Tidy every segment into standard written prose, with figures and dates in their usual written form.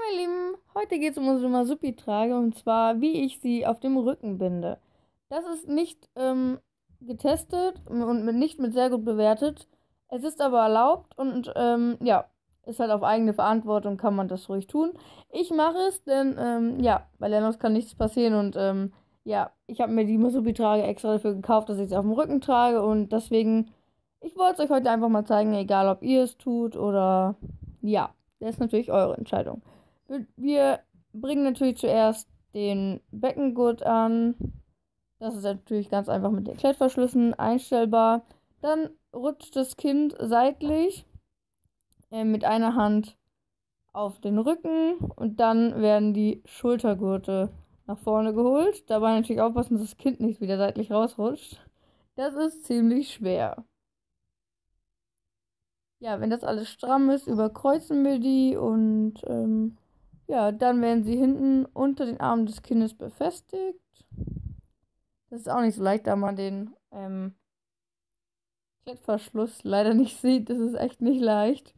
Meine Lieben, heute geht es um unsere Marsupi-Trage und zwar, wie ich sie auf dem Rücken binde. Das ist nicht getestet und nicht mit sehr gut bewertet. Es ist aber erlaubt und ja, ist halt auf eigene Verantwortung, kann man das ruhig tun. Ich mache es, denn ja, bei Lennox kann nichts passieren und ja, ich habe mir die Marsupi-Trage extra dafür gekauft, dass ich sie auf dem Rücken trage und deswegen, ich wollte es euch heute einfach mal zeigen, egal ob ihr es tut oder ja, das ist natürlich eure Entscheidung. Wir bringen natürlich zuerst den Beckengurt an. Das ist natürlich ganz einfach mit den Klettverschlüssen einstellbar. Dann rutscht das Kind seitlich mit einer Hand auf den Rücken und dann werden die Schultergurte nach vorne geholt. Dabei natürlich aufpassen, dass das Kind nicht wieder seitlich rausrutscht. Das ist ziemlich schwer. Ja, wenn das alles stramm ist, überkreuzen wir die und ja, dann werden sie hinten unter den Armen des Kindes befestigt. Das ist auch nicht so leicht, da man den Klettverschluss leider nicht sieht. Das ist echt nicht leicht.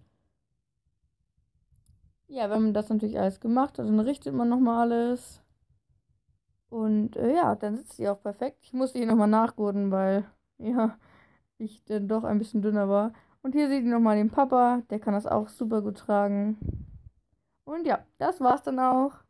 Ja, wenn man das natürlich alles gemacht hat, dann richtet man nochmal alles. Und ja, dann sitzt sie auch perfekt. Ich musste hier nochmal nachgurten, weil ja, ich dann doch ein bisschen dünner war. Und hier seht ihr nochmal den Papa, der kann das auch super gut tragen. Und ja, das war's dann auch.